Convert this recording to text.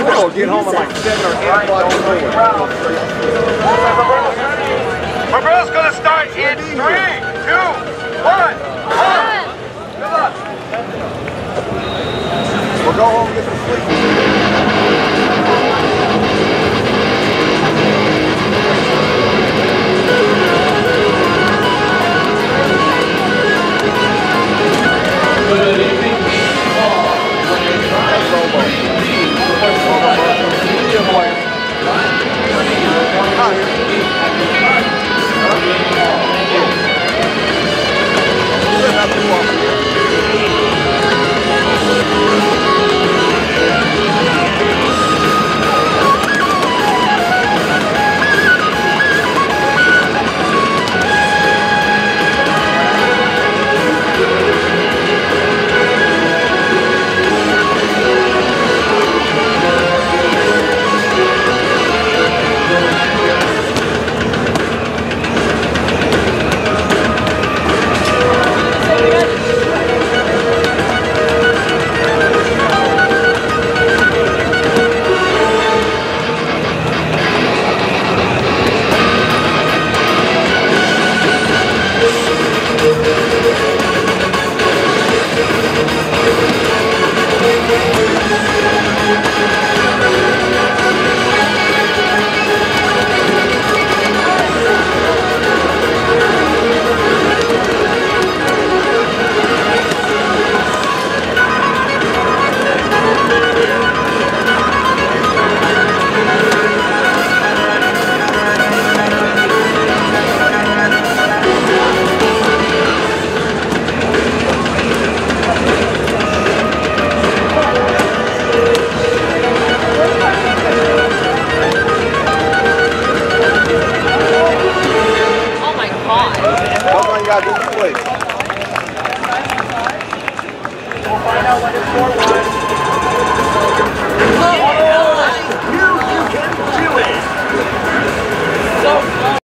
We'll get home at like 7 or 8 o'clock in the morning. My girl's gonna start in 3, 2, 1. Good luck. We'll go home and get some sleep. We'll find out when it's 4-1.